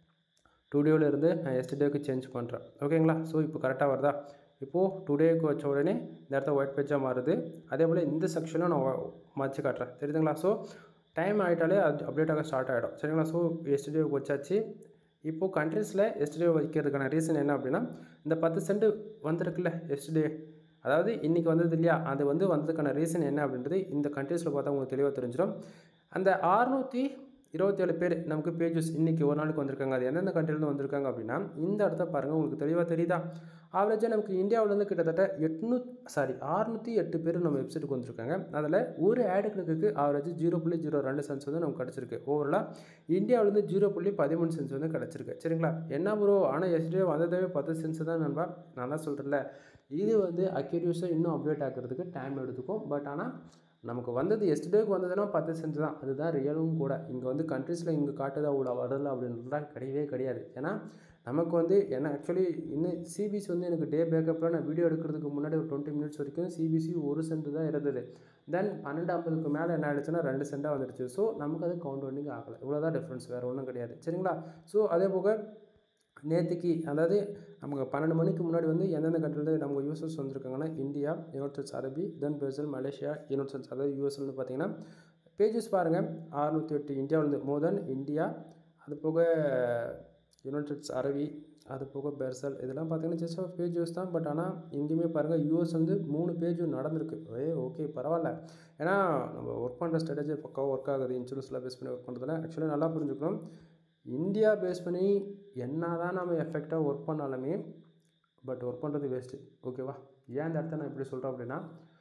டுடேவில் இருந்து நான் எஸ்டர்டேக்கு சேஞ்ச் பண்ணுறேன் ஓகேங்களா. ஸோ இப்போ கரெக்டாக வருதா. இப்போது டுடேக்கு வச்ச உடனே இந்த இடத்த ஒயிட் பேஜாக மாறுது. அதே போல் இந்த செக்ஷனும் நான் மறைச்சி காட்டுறேன் தெரியுதுங்களா. ஸோ டைம் ஆகிட்டாலே அது அப்டேட் ஆக ஸ்டார்ட் ஆகிடும் சரிங்களா. ஸோ எஸ்டர்டேக்கு வச்சாச்சு. இப்போது கண்ட்ரீஸில் எஸ்டர்டே வைக்கிறதுக்கான ரீசன் என்ன அப்படின்னா இந்த பத்து சென்ட் வந்திருக்குல்ல எஸ்டர்டே அதாவது இன்றைக்கி வந்தது இல்லையா அது வந்து வந்ததுக்கான ரீசன் என்ன அப்படின்றது இந்த கண்ட்ரீஸில் பார்த்தா உங்களுக்கு தெளிவாக தெரிஞ்சிடும். அந்த அறுநூற்றி இருபத்தி ஏழு பேர் நமக்கு பேஜஸ் இன்றைக்கி ஒரு நாளுக்கு வந்திருக்காங்க. அது எந்தெந்த கண்ட்ரிலேருந்து வந்திருக்காங்க அப்படின்னா இந்த இடத்த பாருங்கள் உங்களுக்கு தெளிவாக தெரியுதா. ஆவரேஜாக நமக்கு இந்தியாவிலேருந்து கிட்டத்தட்ட எட்நூ சாரி அறுநூற்றி எட்டு பேர் நம்ம வெப்சைட்டுக்கு வந்திருக்காங்க. அதில் ஒரு ஆடு கிளிக்கு ஆவரேஜ் ஜீரோ புள்ளி ஜீரோ ரெண்டு சென்ஸ் வந்து நமக்கு கிடச்சிருக்கு. ஓவராலாக இந்தியாவிலேருந்து ஜீரோ புள்ளி பதிமூணு சென்ஸ் வந்து கிடச்சிருக்கு சரிங்களா. என்ன ப்ரோ ஆனால் எஸ்டே வந்ததே பத்து சென்ஸ் தான் நண்பா. நான் தான் சொல்கிறேன்ல இது வந்து அக்யூரியூஸாக இன்னும் அப்டேட் ஆகிறதுக்கு டைம் எடுத்துக்கும். பட் ஆனால் நமக்கு வந்தது எஸ்டேக்கு வந்ததுன்னா பத்து சென்ட் தான். அதுதான் ரியலும் கூட. இங்கே வந்து கண்ட்ரீஸில் இங்கே காட்டுதா அவ்வளோ வரல அப்படின்றதுலாம் கிடையவே கிடையாது. ஏன்னா நமக்கு வந்து ஏன்னா ஆக்சுவலி இன்னும் சிபிசி வந்து எனக்கு டே பேக்கப்பில் நான் வீடியோ எடுக்கிறதுக்கு முன்னாடி ஒரு டுவெண்ட்டி மினிட்ஸ் வரைக்கும் சிபிசி ஒரு சென்ட் தான் இருந்தது. தென் பன்னெண்டு ஐம்பதுக்கு மேலே என்ன ஆகிடுச்சுன்னா ரெண்டு சென்ட்டாக வந்துடுச்சு. ஸோ நமக்கு அது கவுண்ட் பண்ணிங்க ஆகலை. இவ்வளோ தான் டிஃப்ரென்ஸ் வேறு ஒன்றும் கிடையாது சரிங்களா. ஸோ அதே போக நேற்றுக்கு அதாவது நமக்கு பன்னெண்டு மணிக்கு முன்னாடி வந்து எந்தெந்த கண்ட்ரிலேருந்து நம்ம யூஎஸ்எஸ் வந்திருக்காங்கன்னா இந்தியா யுனைடெட் அரபி தென் பிரேசில் மலேசியா யுனைடெட் அதாவது யூஎஸ்லேருந்து பார்த்தீங்கன்னா பேஜஸ் பாருங்கள் அறுநூற்றி எட்டு இந்தியாவிலேருந்து மோர் தென் இந்தியா அது போக யுனைடெட் அரபி அது போக பெர்சல் இதெல்லாம் பார்த்தீங்கன்னா ஜஸ்ட் ஆஃப் பேஜஸ் தான். பட் ஆனால் எங்கேயுமே பாருங்கள் யூஎஸ் வந்து மூணு பேஜ் நடந்திருக்கு. ஏ ஓகே பரவாயில்ல. ஏன்னா நம்ம ஒர்க் பண்ணுற ஸ்ட்ராட்டஜி பக்காவாக ஒர்க் ஆகுது. இன்சூரன்ஸில் பேஸ் பண்ணி ஒர்க் பண்ணுறதுல ஆக்சுவலாக நல்லா புரிஞ்சுக்கணும். இந்தியா பேஸ் பண்ணி என்ன தான் நம்ம எஃபெக்டாக ஒர்க் பண்ணாலுமே பட் ஒர்க் பண்ணுறது வேஸ்ட்டு ஓகேவா. ஏன் இந்த இடத்த நான் எப்படி சொல்கிறேன் அப்படின்னா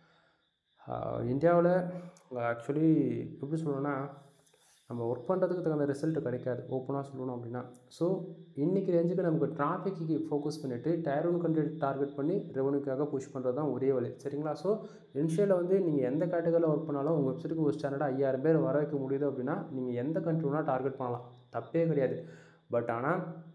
இந்தியாவில் ஆக்சுவலி எப்படி சொல்லணும்னா நம்ம ஒர்க் பண்ணுறதுக்கு தகுந்த ரிசல்ட் கிடைக்காது ஓப்பனாக சொல்லணும் அப்படின்னா. ஸோ இன்றைக்கி ரேஞ்சுக்கு நமக்கு டிராஃபிக்கு ஃபோக்கஸ் பண்ணிவிட்டு டயர் ஒன் கண்ட்ரி டார்கெட் பண்ணி ரெவன்யூக்காக புஷ் பண்ணுறது தான் ஒரே வழி சரிங்களா. ஸோ இனிஷியலில் வந்து நீங்கள் எந்த கேட்டகரியில் ஒர்க் பண்ணாலும் உங்கள் வெப்சைட்டுக்கு ஒரு ஸ்டாண்டர்டாக ஐயாயிரம் பேர் வர வைக்க முடியுது அப்படின்னா நீங்கள் எந்த கண்ட்ரி வேணால் டார்கெட் பண்ணலாம் தப்பே கிடையாது. பட் ஆனால்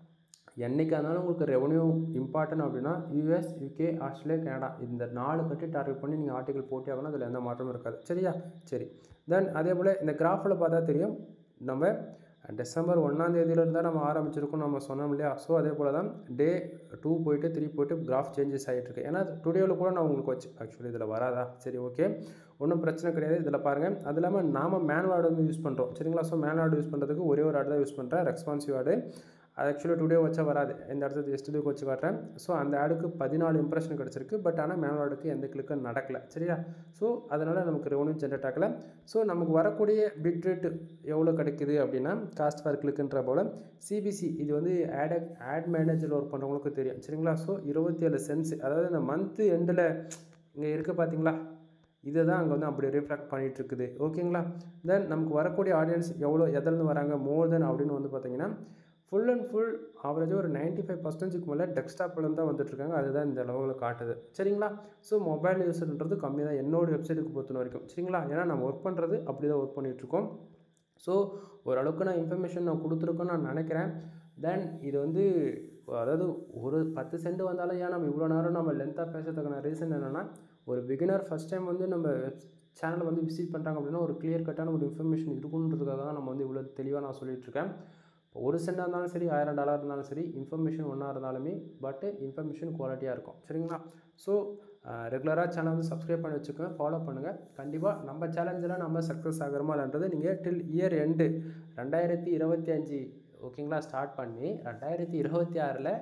என்றைக்கா இருந்தாலும் உங்களுக்கு ரெவன்யூ இம்பார்ட்டன்ட் அப்படின்னா யூஎஸ், யூகே, ஆஸ்திரேலியா, கனடா இந்த நாலு கண்ட்ரி டார்கெட் பண்ணி நீங்கள் ஆர்டிகல் போட்டி ஆகணும். அதில் எந்த மாற்றமும் இருக்காது. சரியா? சரி. தென் அதே போல் இந்த கிராஃபில் பார்த்தா தெரியும், நம்ம டிசம்பர் ஒன்றாம் தேதியிலேருந்து தான் நம்ம ஆரம்பிச்சிருக்கோம் நம்ம சொன்னோம் இல்லையா? ஸோ அதே போல் தான் டே டூ போயிட்டு த்ரீ போயிட்டு கிராஃப் சேஞ்சஸ் ஆகிட்டுருக்கு. ஏன்னா டுடேவில் கூட நான் உங்களுக்கு வச்சு ஆக்சுவலி இதில் வராதா? சரி, ஓகே, ஒன்றும் பிரச்சனை கிடையாது. இதில் பாருங்கள், அது இல்லாமல் நாம் மேனுவல் ஆர்டு வந்து யூஸ் பண்ணுறோம். சரிங்களா? ஸோ மேனுவல் ஆர்டு யூஸ் பண்ணுறதுக்கு ஒரே ஒரு ஆர்டு தான் யூஸ் பண்ணுறேன், ரெஸ்பான்சிவ் ஆர்டு. அது ஆக்சுவலி டுடே வச்சா வராது, இந்த இடத்துல எஸ்டர்டேக்கு வச்சு காட்டுறேன். ஸோ அந்த ஆடுக்கு பதினாலு இம்ப்ரெஷன் கிடச்சிருக்கு. பட் ஆனால் மேனுவல் ஆடுக்கு எந்த கிளிக்கும் நடக்கலை. சரியா? ஸோ அதனால் நமக்கு ரெவன்யூ ஜென்ரேட் ஆகலை. ஸோ நமக்கு வரக்கூடிய பிட் ரேட்டு எவ்வளோ கிடைக்குது அப்படின்னா காஸ்ட் ஃபார் கிளிக்குன்ற போல் சிபிசி இது வந்து ஆட் ஆட் மேனேஜரில் ஒர்க் பண்ணுறவங்களுக்கு தெரியும். சரிங்களா? ஸோ இருபத்தி ஏழு சென்ஸ், அதாவது இந்த மந்த்து எண்டில் இங்கே இருக்குது பார்த்தீங்களா, இதை தான் அங்கே வந்து அப்படி ரிஃப்ளெக்ட் பண்ணிகிட்டு இருக்குது. ஓகேங்களா? தென் நமக்கு வரக்கூடிய ஆடியன்ஸ் எவ்வளோ எதிலேருந்து வராங்க மோர் தென் அப்படின்னு வந்து பார்த்தீங்கன்னா ஃபுல் அண்ட் ஃபுல் ஆவரேஜாக ஒரு நைன்ட்டி ஃபைவ் பர்சன்டேஜுக்கு மேலே டெஸ்க்டாப்லேருந்து தான் வந்துட்டுருக்காங்க. அதுதான் இந்த லெவலில் காட்டுது. சரிங்களா? ஸோ மொபைல் யூஸர்ன்றது கம்மி தான் என்னோடய வெப்சைட்டுக்கு பொறுத்த வரைக்கும். சரிங்களா? ஏன்னா நம்ம ஒர்க் பண்ணுறது அப்படி தான் ஒர்க் பண்ணிகிட்ருக்கோம். ஸோ ஓரளவுக்கு நான் இன்ஃபர்மேஷன் நான் கொடுத்துருக்கோன்னு நான் நினைக்கிறேன். தென் இது வந்து அதாவது ஒரு பத்து சென்ட் வந்தாலும் ஏன் நம்ம இவ்வளோ நேரம் நம்ம லென்த்தாக பேசுறதுக்கான ரீசன் என்னென்னா, ஒரு பிகினர் ஃபஸ்ட் டைம் வந்து நம்ம சேனலை வந்து விசிட் பண்ணுறாங்க அப்படின்னா ஒரு கிளியர் கட்டான ஒரு இன்ஃபர்மேஷன் இருக்குன்றதுக்காக தான் நம்ம வந்து இவ்வளோ தெளிவாக நான் சொல்லிகிட்ருக்கேன். ஒரு சென்டாக இருந்தாலும் சரி, ஆயிரம் டாலர் இருந்தாலும் சரி, இன்ஃபர்மேஷன் ஒன்றா இருந்தாலுமே பட்டு இன்ஃபர்மேஷன் குவாலிட்டியாக இருக்கும். சரிங்களா? ஸோ ரெகுலராக சேனல் வந்து சப்ஸ்கிரைப் பண்ணி வச்சுக்கோங்க, ஃபாலோ பண்ணுங்கள். கண்டிப்பாக நம்ம சேலஞ்சில் நம்ம சக்ஸஸ் ஆகிறோமான்றது நீங்கள் டில் இயர் எண்டு ரெண்டாயிரத்தி இருபத்தி அஞ்சு ஓகேங்களா ஸ்டார்ட் பண்ணி ரெண்டாயிரத்தி இருபத்தி ஆறில்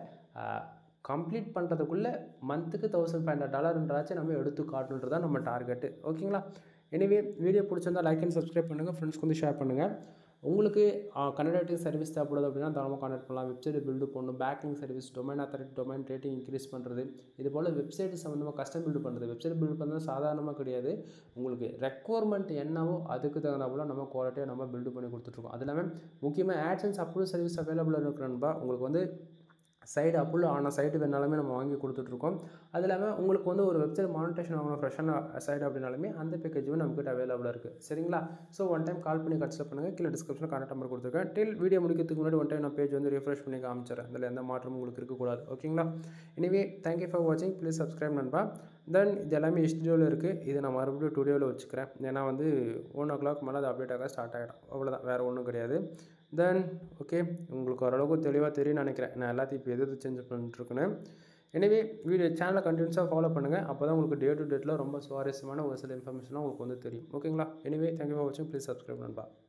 கம்ப்ளீட் பண்ணுறதுக்குள்ளே மந்த்துக்கு தௌசண்ட் ஃபைவ் ஹண்ட்ரட் டாலர்ன்றாச்சும் நம்ம எடுத்து காட்டணுன்றது தான் நம்ம டார்கெட்டு. ஓகேங்களா? எனிவே வீடியோ பிடிச்சிருந்தால் லைக் அண்ட் சப்ஸ்கிரைப் பண்ணுங்கள், ஃப்ரெண்ட்ஸ்க்கு வந்து ஷேர் பண்ணுங்கள். உங்களுக்கு கன்சல்டிங் சர்வீஸ் தேவைப்படுது அப்படின்னா தாராளமாக கான்டாக்ட் பண்ணலாம். வெப்சைட் பில்டு பண்ணணும், backing service, domain authority, domain rating increase பண்ணுறது, இது போல் வெப்சைட் சம்மந்தமாக கஸ்டம் பில்டு பண்ணுறது. வெப்சைட் பில்டு பண்ணுறது சாதாரணமாக கிடையாது. உங்களுக்கு ரெக்குவயர்மெண்ட் என்னவோ அதுக்கு தகுந்த போல் நம்ம குவாலிட்டியாக நம்ம பில்டு பண்ணி கொடுத்துட்ருக்கோம். அது இல்லாமல் முக்கியமாக ஆட்சன்ஸ் அப்ரூவல் சர்வீஸ் அவைலபிளாக இருக்கிறப்பா உங்களுக்கு வந்து சைடு அப்ரூவல் ஆன சைடு வேணாலுமே நம்ம வாங்கி கொடுத்துட்ருக்கோம். அது இல்லாமல் உங்களுக்கு வந்து ஒரு வெப்சைட் மானிட்டேஷன் ஆகணும் ஃப்ரெஷ்ஷான சைடு அப்படின்னாலுமே அந்த பேக்கேஜுமே நம்மக்கிட்ட அவைலபிளாக இருக்குது. சரிங்களா? ஸோ ஒன் டைம் கால் பண்ணி கன்சல்ட் பண்ணுங்கள். கீழே டிஸ்கிரிப்ஷனில் கான்டாக்ட் நம்பர் கொடுத்துருக்கேன். டில் வீடியோ முடிக்கிறதுக்கு முன்னாடி ஒன் டைம் நான் பேஜ் வந்து ரிஃப்ரெஷ் பண்ணி காமிச்சிடறேன். அதில் எந்த மாற்றமும் உங்களுக்கு இருக்கக்கூடாது. ஓகேங்களா? எனிவே தேங்க்யூ ஃபார் வாட்சிங். ப்ளீஸ் சப்ஸ்கிரைப் நண்பா. தென் இது எல்லாமே ஹிஸ்டரியோவில் இருக்குது. இதை நான் மறுபடியும் டுடேவில் வச்சுக்கிறேன். ஏன்னா வந்து ஒன் ஓ கிளாக் மேலே அது அப்டேட் ஆக ஸ்டார்ட் ஆகிடும். அவ்வளோதான், வேறு ஒன்றும் கிடையாது. தென் ஓகே, உங்களுக்கு ஓரளவுக்கு தெளிவாக தெரியும்னு நினைக்கிறேன் நான் எல்லாத்தையும் இப்போ எது சேஞ்ச் பண்ணிட்டுருக்குன்னு. எனவே வீடியோ சேனலை கண்டினியூஸாக ஃபாலோ பண்ணுங்கள். அப்போ தான் உங்களுக்கு டே டு டேட்டில் ரொம்ப சுவாரஸ்யமான ஒரு சில இன்ஃபர்மேஷனாக உங்களுக்கு வந்து தெரியும். ஓகேங்களா? எனிவே தேங்க்யூ ஃபார் வாட்சிங். ப்ளீஸ் சப்ஸ்கிரைப் நண்பா.